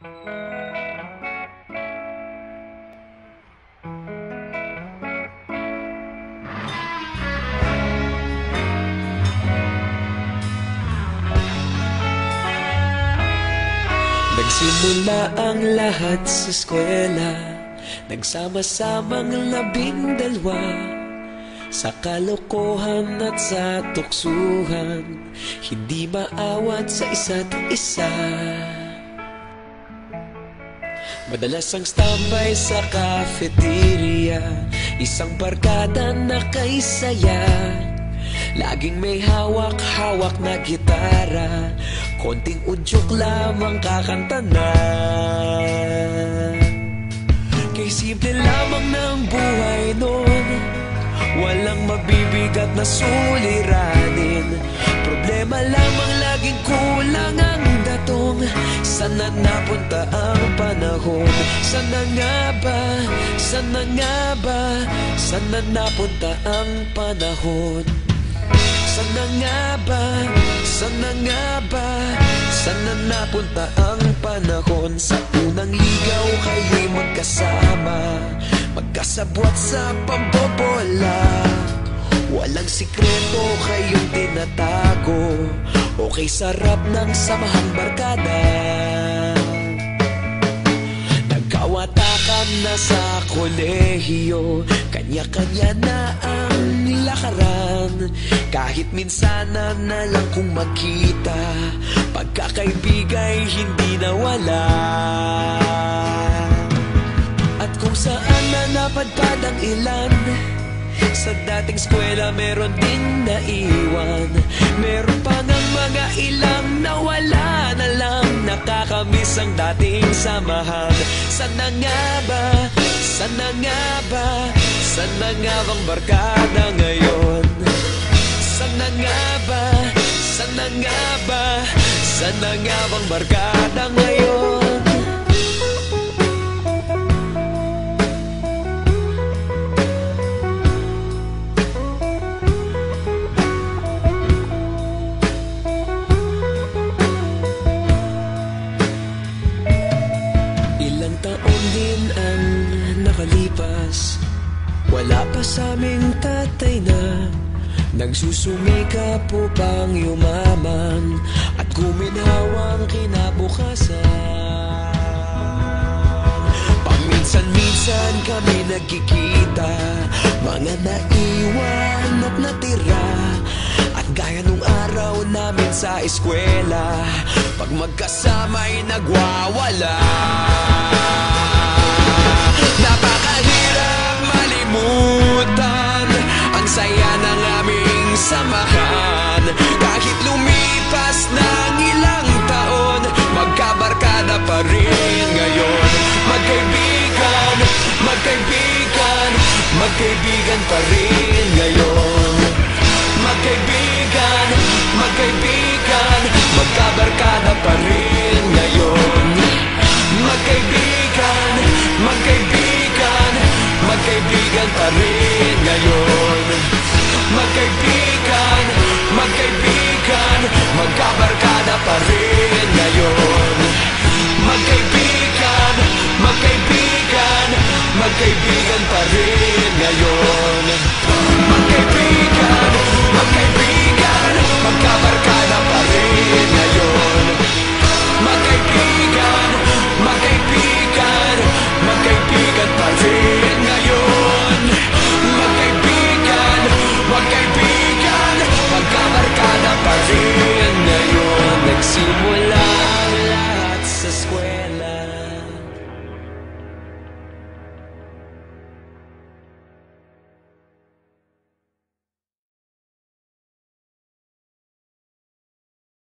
Nagsimula ang lahat sa eskwela, nagsama-samang 12 sa kalokohan at sa tuksuhan, hindi maawat sa isa't isa. Madalas ang standby sa cafeteria, isang barkada na kay saya. Laging may hawak-hawak na gitara, konting udyok lamang kakanta na. Kay simple lamang ng buhay nun, walang mabibigat na suliranin. Problema lamang laging kulang ang datong. Sana napunta ang panahon? Sana nga ba? Sana nga ba? Sana napunta ang panahon? Sana nga ba? Sana nga ba? Sana napunta ang panahon? Sa unang ligaw kayo'y magkasama, magkasabwat sa pambobola. Walang sikreto kayong tinatago, okay sarap ng samahang barkada. Nagkawatakan na sa kolehiyo, kanya-kanya na ang lakaran. Kahit minsanan na lang kung magkita, pagkakaibigay hindi nawala. At kung saan na napadpad ang ilan, sa dating eskwela meron din naiwan. Meron pa ngang mga ilang nawala na lang, nakakamiss ang dating samahan. Sana nga ba? Sana nga ba? Sana nga bang barkada ngayon? Sana nga ba? Sana nga ba? Sana nga bang barkada ngayon? Ilang taon din ang nakalipas, wala pa sa aming tatay na nagsusumikap upang yumaman at guminhawang kinabukasan. Paminsan-minsan kami nagkikita, mga naiwan at natira. At gaya nung araw namin sa eskwela, pag magkasama'y nagwawala. Napakahirap malimutan ang saya ng aming samahan. Kahit lumipas ng ilang taon, magkabarkada pa rin ngayon. Magkaibigan, magkaibigan, magkaibigan pa rin ngayon. Magkaibigan, magkaibigan, magkabarkada pa rin ngayon. Magkaibigan, magkaibigan, magkaibigan pa rin ngayon. Magkaibigan, magkaibigan, magkabarkada pa rin ngayon. Magkaibigan, magkaibigan, magkaibigan pa rin ngayon. Magkaibigan, magkaibigan, magkabarkada